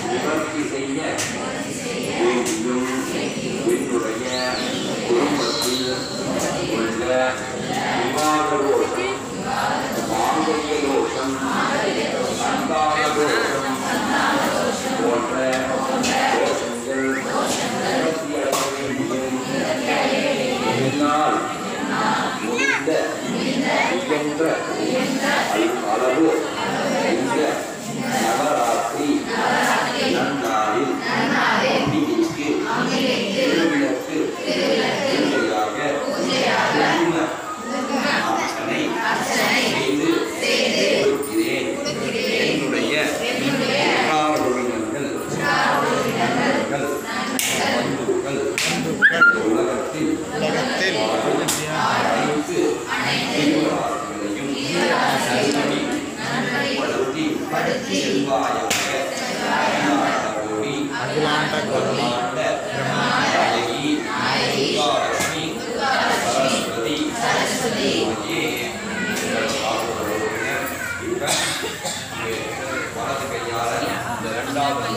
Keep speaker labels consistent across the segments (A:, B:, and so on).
A: நிவர்த்தி செய்ய வேண்டியும் என்னுடைய குடும்பத்தில் உள்ள விவாத தோஷம், மாங்கல்ய தோஷம், சந்தான தோஷம் போன்ற தோஷங்கள் நிவர்த்தி அடைய வேண்டியும் என்னால் முடிந்த அளவு இந்த நவராத்திரி நன்னாளில் அம்பிகைக்கு திருவிளக்கு பூஜையாக அர்ச்சனை செய்து கொடுக்கிறேன். என்னுடைய உறவினர்கள் உலகத்தில் படுத்தி செல்வாயாக சரஸ்வதி வலது கையால இந்த இரண்டாவது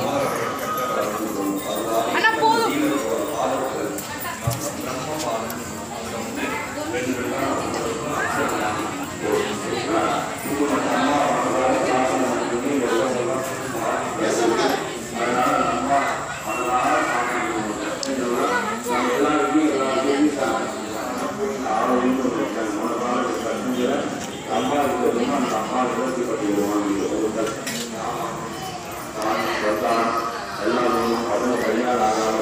A: எல்லாரும் அவங்க கையால்